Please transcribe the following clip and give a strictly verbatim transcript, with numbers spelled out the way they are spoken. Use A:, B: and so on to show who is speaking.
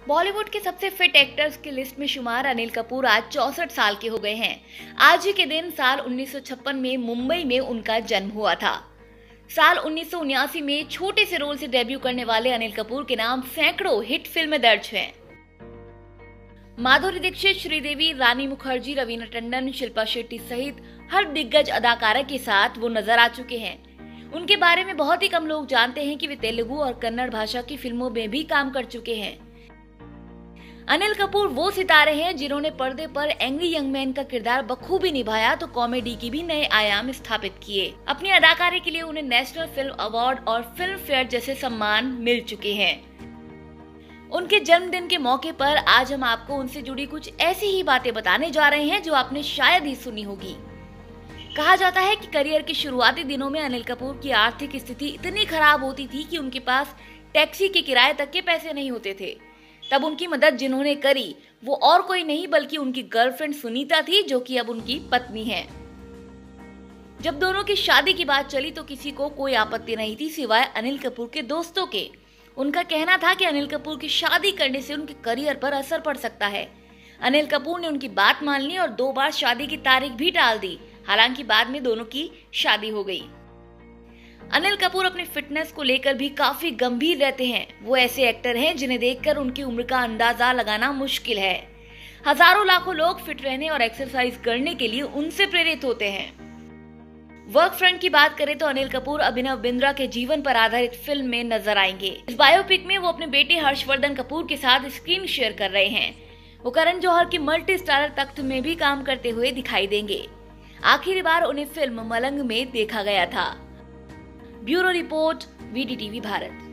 A: बॉलीवुड के सबसे fit actors की लिस्ट में शुमार अनिल कपूर आज चौसठ साल के हो गए हैं। आज ही के दिन साल उन्नीस सौ छप्पन में मुंबई में उनका जन्म हुआ था। साल उन्नीस सौ उन्यासी में छोटे से रोल से डेब्यू करने वाले अनिल कपूर के नाम सैकड़ों हिट फिल्में दर्ज हैं। माधुरी दीक्षित, श्रीदेवी, रानी मुखर्जी, रवीना टंडन, शिल्पा शेट्टी सहित हर दिग्गज अदाकारा के साथ वो नजर आ चुके हैं। उनके बारे में बहुत ही कम लोग जानते हैं कि वे तेलुगु और कन्नड़ भाषा की फिल्मों में भी काम कर चुके हैं। अनिल कपूर वो सितारे हैं जिन्होंने पर्दे पर एंग्री यंग मैन का किरदार बखूबी निभाया तो कॉमेडी की भी नए आयाम स्थापित किए। अपनी अदाकारी के लिए उन्हें नेशनल फिल्म अवार्ड और फिल्म फेयर जैसे सम्मान मिल चुके हैं। उनके जन्मदिन के मौके पर आज हम आपको उनसे जुड़ी कुछ ऐसी ही बातें बताने जा रहे हैं जो आपने शायद ही सुनी होगी। कहा जाता है कि करियर के शुरुआती दिनों में अनिल कपूर की आर्थिक स्थिति इतनी खराब होती थी कि उनके पास टैक्सी के किराए तक के पैसे नहीं होते थे। तब उनकी मदद जिन्होंने करी वो और कोई नहीं बल्कि उनकी गर्लफ्रेंड सुनीता थी, जो कि अब उनकी पत्नी है। जब दोनों की शादी की बात चली तो किसी को कोई आपत्ति नहीं थी सिवाय अनिल कपूर के दोस्तों के। उनका कहना था कि अनिल कपूर की शादी करने से उनके करियर पर असर पड़ सकता है। अनिल कपूर ने उनकी बात मान ली और दो बार शादी की तारीख भी टाल दी। हालांकि बाद में दोनों की शादी हो गई। अनिल कपूर अपनी फिटनेस को लेकर भी काफी गंभीर रहते हैं। वो ऐसे एक्टर हैं जिन्हें देखकर उनकी उम्र का अंदाजा लगाना मुश्किल है। हजारों लाखों लोग फिट रहने और एक्सरसाइज करने के लिए उनसे प्रेरित होते हैं। वर्क फ्रंट की बात करें तो अनिल कपूर अभिनव बिंद्रा के जीवन पर आधारित फिल्म में नजर आएंगे। इस बायोपिक में वो अपने बेटे हर्षवर्धन कपूर के साथ स्क्रीन शेयर कर रहे हैं। वो करण जौहर की मल्टी स्टारर तख्त में भी काम करते हुए दिखाई देंगे। आखिरी बार उन्हें फिल्म मलंग में देखा गया था। ब्यूरो रिपोर्ट, वीटीटीवी भारत।